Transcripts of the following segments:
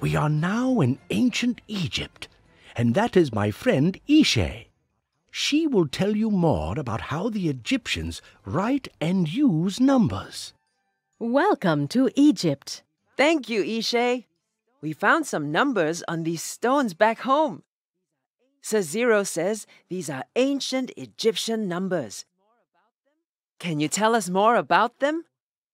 We are now in ancient Egypt, and that is my friend Ishe. She will tell you more about how the Egyptians write and use numbers. Welcome to Egypt. Thank you, Ishe. We found some numbers on these stones back home. Saziro says these are ancient Egyptian numbers. Can you tell us more about them?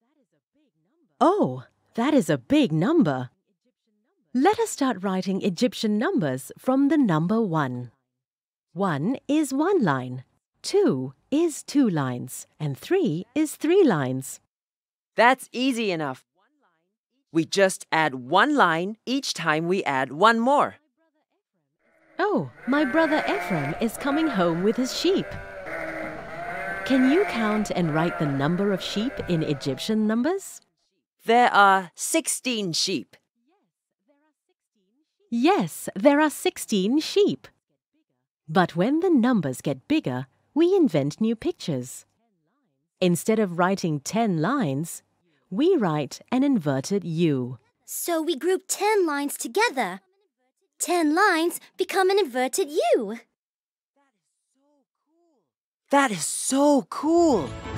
Oh, that is a big number. Let us start writing Egyptian numbers from the number 1. 1 is 1 line, 2 is 2 lines, and 3 is 3 lines. That's easy enough. We just add 1 line each time we add 1 more. Oh, my brother Ephraim is coming home with his sheep. Can you count and write the number of sheep in Egyptian numbers? There are 16 sheep. Yes, there are 16 sheep. But when the numbers get bigger, we invent new pictures. Instead of writing 10 lines, we write an inverted U. So we group 10 lines together. 10 lines become an inverted U. That is so cool!